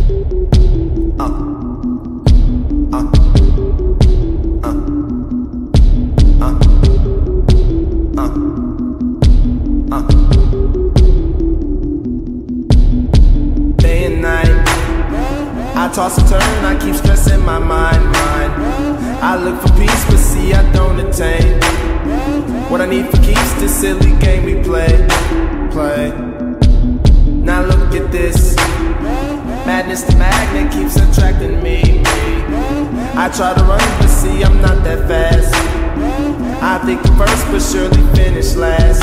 Day and night, I toss and turn, I keep stressing my mind. I look for peace, but see I don't attain what I need for keeps this silly game we play. Now look at this, madness, the magnet keeps attracting me. I try to run, but see I'm not that fast. I think I'm first, but surely finish last.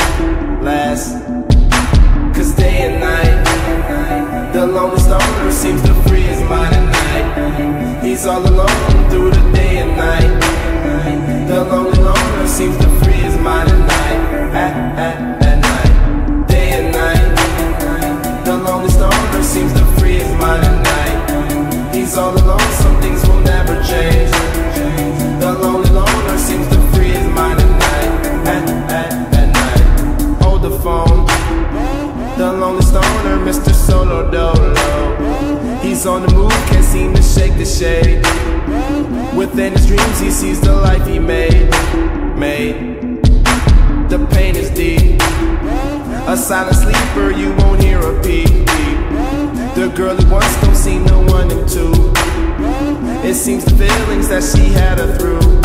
Cause day and night, the lonely stoner seems to free his mind at night. He's all alone through the day and night. The lonely loner seems to free his mind at night. At night, day and night, the lonely stoner seems to free his mind at night. He's all alone, some things will never change. The lonely loner seems to free his mind at night. At night, hold the phone. The lonely stoner, Mr. Solo Dolo. He's on the move, can't seem to shake the shade. Within his dreams he sees the life he made. The pain is deep. A silent sleeper, you won't hear a peep. The girl he wants don't seem to want him to. It seems the feelings that she had her through.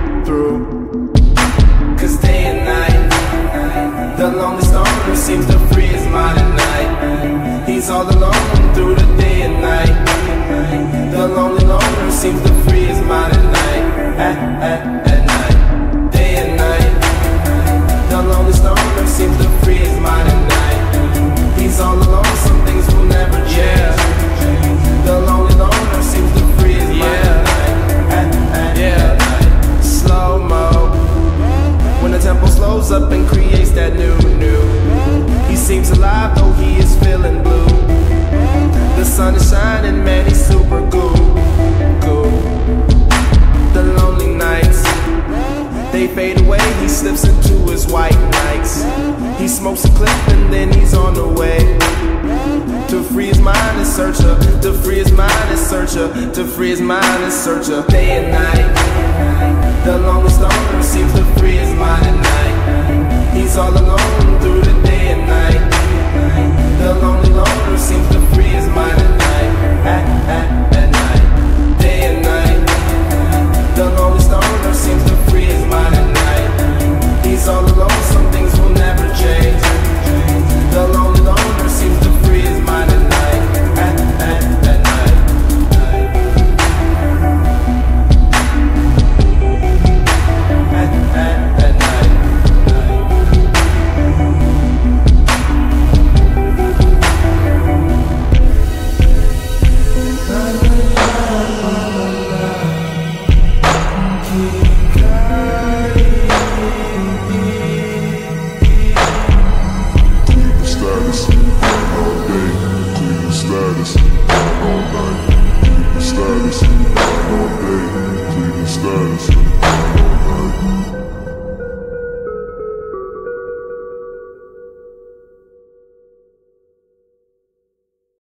Cause day and night, the lonely stoner seems to free his mind at night. He's all alone through the day and night. The lonely loner seems to free his mind at night. At night, day and night, the lonely stoner seems to free his mind at night. He's all alone, some things will never change. The lonely loner seems to free his mind at night. At night, slow-mo, when the tempo slows up and creates that new. He seems alive though he is feeling blue. The sun is shining, man, he's super cool. The lonely nights, they fade away, he slips into his white nights. He smokes a clip and then he's on the way to free his mind and search her, to free his mind and search her, to free his mind and search her. Day and night, the lonely stoner seems to free his mind at night. He's all alone through the day and night. The lonely loner seems to free his mind.